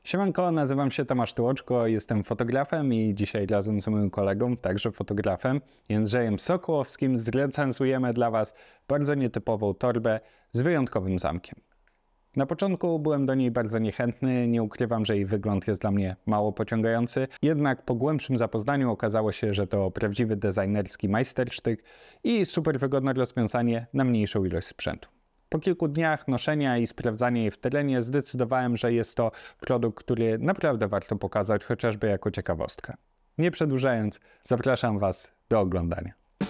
Siemanko, nazywam się Tomasz Tułoczko, jestem fotografem i dzisiaj razem z moim kolegą, także fotografem, Jędrzejem Sokołowskim, zrecenzujemy dla Was bardzo nietypową torbę z wyjątkowym zamkiem. Na początku byłem do niej bardzo niechętny, nie ukrywam, że jej wygląd jest dla mnie mało pociągający, jednak po głębszym zapoznaniu okazało się, że to prawdziwy designerski majstersztyk i super wygodne rozwiązanie na mniejszą ilość sprzętu. Po kilku dniach noszenia i sprawdzania jej w terenie zdecydowałem, że jest to produkt, który naprawdę warto pokazać, chociażby jako ciekawostkę. Nie przedłużając, zapraszam Was do oglądania.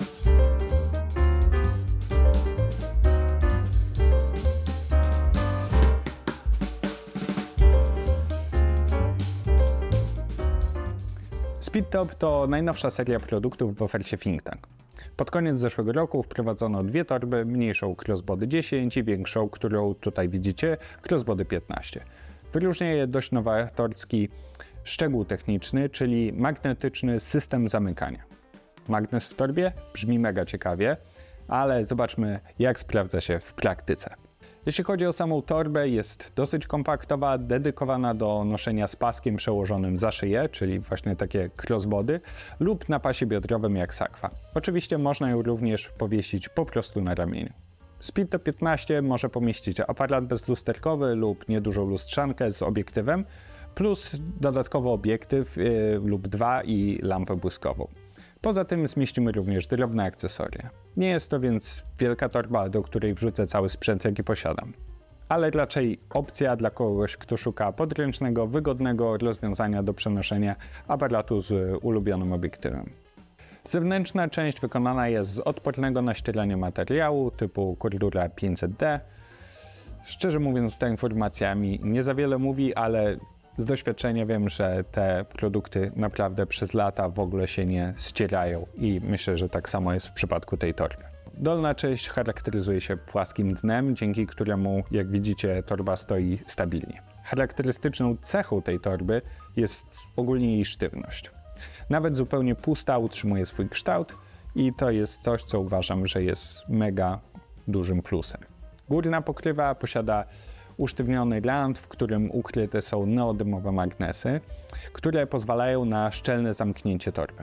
Speedtop to najnowsza seria produktów w ofercie Think Tank. Pod koniec zeszłego roku wprowadzono dwie torby, mniejszą Crossbody 10 i większą, którą tutaj widzicie, Crossbody 15. Wyróżnia je dość nowatorski szczegół techniczny, czyli magnetyczny system zamykania. Magnes w torbie brzmi mega ciekawie, ale zobaczmy, jak sprawdza się w praktyce. Jeśli chodzi o samą torbę, jest dosyć kompaktowa, dedykowana do noszenia z paskiem przełożonym za szyję, czyli właśnie takie crossbody, lub na pasie biodrowym jak sakwa. Oczywiście można ją również powiesić po prostu na ramieniu. Speedtop 15 może pomieścić aparat bezlusterkowy lub niedużą lustrzankę z obiektywem, plus dodatkowo obiektyw lub dwa i lampę błyskową. Poza tym zmieścimy również drobne akcesoria. Nie jest to więc wielka torba, do której wrzucę cały sprzęt, jaki posiadam. Ale raczej opcja dla kogoś, kto szuka podręcznego, wygodnego rozwiązania do przenoszenia aparatu z ulubionym obiektywem. Zewnętrzna część wykonana jest z odpornego na ścieranie materiału typu Cordura 500D. Szczerze mówiąc, ta informacja mi nie za wiele mówi, ale z doświadczenia wiem, że te produkty naprawdę przez lata w ogóle się nie ścierają i myślę, że tak samo jest w przypadku tej torby. Dolna część charakteryzuje się płaskim dnem, dzięki któremu, jak widzicie, torba stoi stabilnie. Charakterystyczną cechą tej torby jest ogólnie jej sztywność. Nawet zupełnie pusta utrzymuje swój kształt i to jest coś, co uważam, że jest mega dużym plusem. Górna pokrywa posiada usztywniony rand, w którym ukryte są neodymowe magnesy, które pozwalają na szczelne zamknięcie torby.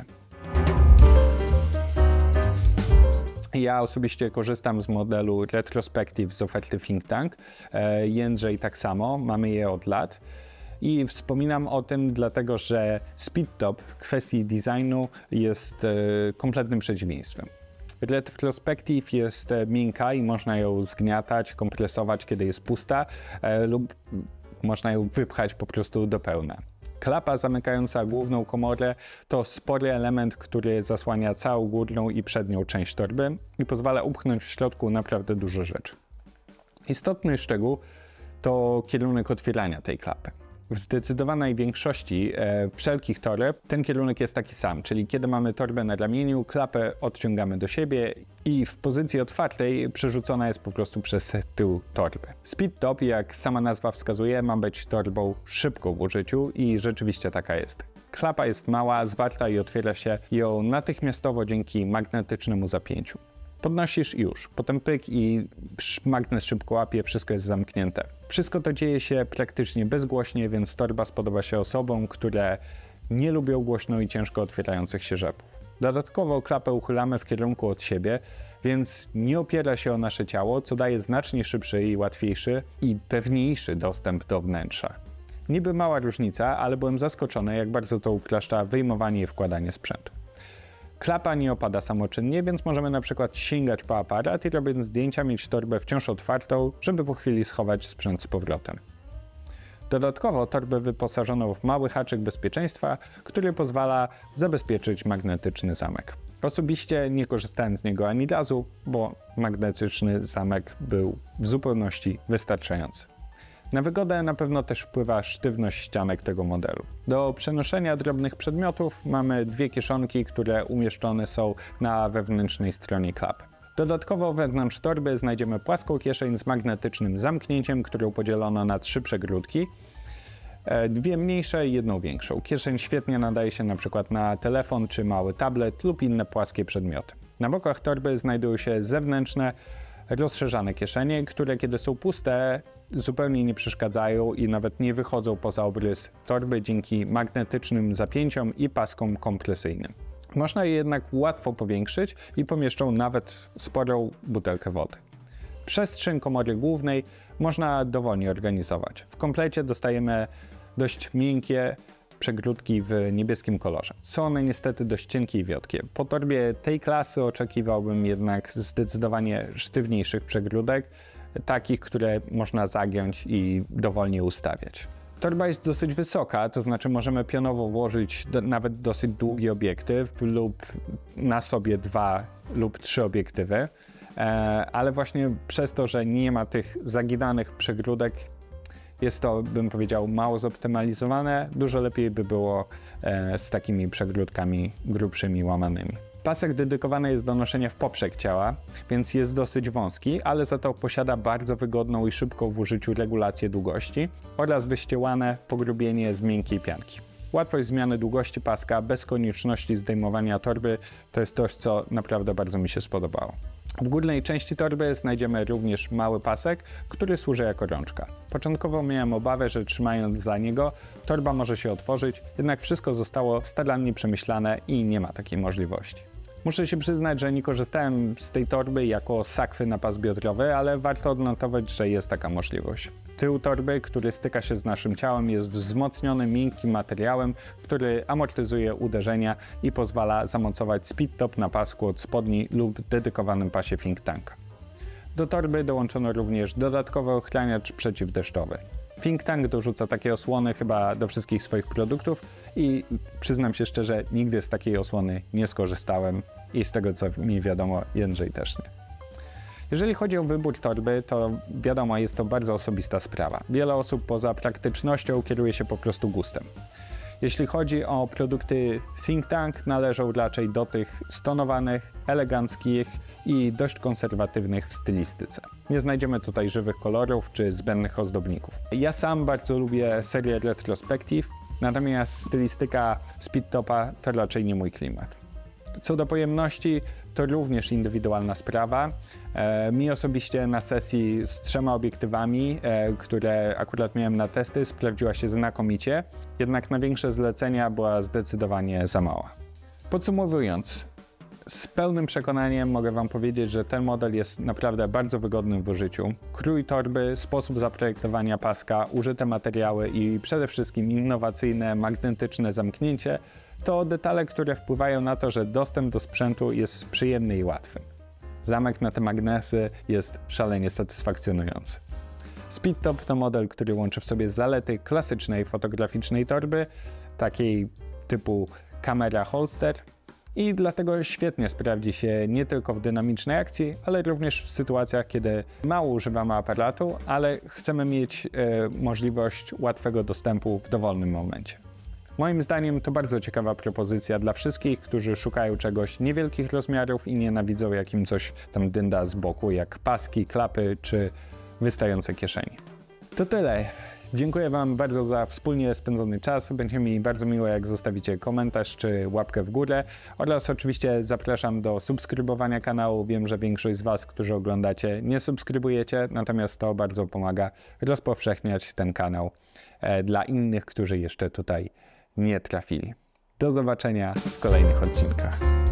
Ja osobiście korzystam z modelu Retrospective z oferty Think Tank. Jędrzej tak samo, mamy je od lat. I wspominam o tym dlatego, że Speedtop w kwestii designu jest kompletnym przeciwieństwem. Retrospective jest miękka i można ją zgniatać, kompresować, kiedy jest pusta, lub można ją wypchać po prostu do pełna. Klapa zamykająca główną komorę to spory element, który zasłania całą górną i przednią część torby i pozwala upchnąć w środku naprawdę dużo rzeczy. Istotny szczegół to kierunek otwierania tej klapy. W zdecydowanej większości wszelkich toreb ten kierunek jest taki sam, czyli kiedy mamy torbę na ramieniu, klapę odciągamy do siebie i w pozycji otwartej przerzucona jest po prostu przez tył torby. Speedtop, jak sama nazwa wskazuje, ma być torbą szybką w użyciu i rzeczywiście taka jest. Klapa jest mała, zwarta i otwiera się ją natychmiastowo dzięki magnetycznemu zapięciu. Podnosisz i już, potem pyk i magnes szybko łapie, wszystko jest zamknięte. Wszystko to dzieje się praktycznie bezgłośnie, więc torba spodoba się osobom, które nie lubią głośno i ciężko otwierających się rzepów. Dodatkowo klapę uchylamy w kierunku od siebie, więc nie opiera się o nasze ciało, co daje znacznie szybszy i łatwiejszy i pewniejszy dostęp do wnętrza. Niby mała różnica, ale byłem zaskoczony, jak bardzo to upraszcza wyjmowanie i wkładanie sprzętu. Klapa nie opada samoczynnie, więc możemy na przykład sięgać po aparat i robiąc zdjęcia mieć torbę wciąż otwartą, żeby po chwili schować sprzęt z powrotem. Dodatkowo torbę wyposażono w mały haczyk bezpieczeństwa, który pozwala zabezpieczyć magnetyczny zamek. Osobiście nie korzystałem z niego ani razu, bo magnetyczny zamek był w zupełności wystarczający. Na wygodę na pewno też wpływa sztywność ścianek tego modelu. Do przenoszenia drobnych przedmiotów mamy dwie kieszonki, które umieszczone są na wewnętrznej stronie klapy. Dodatkowo wewnątrz torby znajdziemy płaską kieszeń z magnetycznym zamknięciem, którą podzielono na 3 przegródki. Dwie mniejsze i jedną większą. Kieszeń świetnie nadaje się na przykład na telefon czy mały tablet lub inne płaskie przedmioty. Na bokach torby znajdują się zewnętrzne rozszerzane kieszenie, które kiedy są puste zupełnie nie przeszkadzają i nawet nie wychodzą poza obrys torby dzięki magnetycznym zapięciom i paskom kompresyjnym. Można je jednak łatwo powiększyć i pomieszczą nawet sporą butelkę wody. Przestrzeń komory głównej można dowolnie organizować. W komplecie dostajemy dość miękkie przegródki w niebieskim kolorze. Są one niestety dość cienkie i wiotkie. Po torbie tej klasy oczekiwałbym jednak zdecydowanie sztywniejszych przegródek, takich, które można zagiąć i dowolnie ustawiać. Torba jest dosyć wysoka, to znaczy możemy pionowo włożyć nawet dosyć długi obiektyw lub na sobie 2 lub 3 obiektywy, ale właśnie przez to, że nie ma tych zaginanych przegródek, jest to, bym powiedział, mało zoptymalizowane. Dużo lepiej by było z takimi przegródkami grubszymi, łamanymi. Pasek dedykowany jest do noszenia w poprzek ciała, więc jest dosyć wąski, ale za to posiada bardzo wygodną i szybką w użyciu regulację długości oraz wyściełane pogrubienie z miękkiej pianki. Łatwość zmiany długości paska bez konieczności zdejmowania torby to jest coś, co naprawdę bardzo mi się spodobało. W górnej części torby znajdziemy również mały pasek, który służy jako rączka. Początkowo miałem obawę, że trzymając za niego torba może się otworzyć, jednak wszystko zostało starannie przemyślane i nie ma takiej możliwości. Muszę się przyznać, że nie korzystałem z tej torby jako sakwy na pas biodrowy, ale warto odnotować, że jest taka możliwość. Tył torby, który styka się z naszym ciałem, jest wzmocniony miękkim materiałem, który amortyzuje uderzenia i pozwala zamocować speed top na pasku od spodni lub dedykowanym pasie think tanka. Do torby dołączono również dodatkowy ochraniacz przeciwdeszczowy. Think Tank dorzuca takie osłony chyba do wszystkich swoich produktów i przyznam się szczerze, nigdy z takiej osłony nie skorzystałem i z tego co mi wiadomo, Jędrzej też nie. Jeżeli chodzi o wybór torby, to wiadomo, jest to bardzo osobista sprawa. Wiele osób poza praktycznością kieruje się po prostu gustem. Jeśli chodzi o produkty Think Tank, należą raczej do tych stonowanych, eleganckich i dość konserwatywnych w stylistyce. Nie znajdziemy tutaj żywych kolorów czy zbędnych ozdobników. Ja sam bardzo lubię serię Retrospective, natomiast stylistyka Speed Topa to raczej nie mój klimat. Co do pojemności, to również indywidualna sprawa. Mi osobiście na sesji z 3 obiektywami, które akurat miałem na testy, sprawdziła się znakomicie, jednak na większe zlecenia była zdecydowanie za mała. Podsumowując, z pełnym przekonaniem mogę Wam powiedzieć, że ten model jest naprawdę bardzo wygodny w użyciu. Krój torby, sposób zaprojektowania paska, użyte materiały i przede wszystkim innowacyjne, magnetyczne zamknięcie to detale, które wpływają na to, że dostęp do sprzętu jest przyjemny i łatwy. Zamek na te magnesy jest szalenie satysfakcjonujący. Speed Top to model, który łączy w sobie zalety klasycznej fotograficznej torby, takiej typu kamera holster, i dlatego świetnie sprawdzi się nie tylko w dynamicznej akcji, ale również w sytuacjach, kiedy mało używamy aparatu, ale chcemy mieć możliwość łatwego dostępu w dowolnym momencie. Moim zdaniem to bardzo ciekawa propozycja dla wszystkich, którzy szukają czegoś niewielkich rozmiarów i nienawidzą, jak im coś tam dynda z boku, jak paski, klapy czy wystające kieszenie. To tyle. Dziękuję Wam bardzo za wspólnie spędzony czas. Będzie mi bardzo miło, jak zostawicie komentarz czy łapkę w górę. Oraz oczywiście zapraszam do subskrybowania kanału. Wiem, że większość z Was, którzy oglądacie, nie subskrybujecie, natomiast to bardzo pomaga rozpowszechniać ten kanał dla innych, którzy jeszcze tutaj nie trafili. Do zobaczenia w kolejnych odcinkach.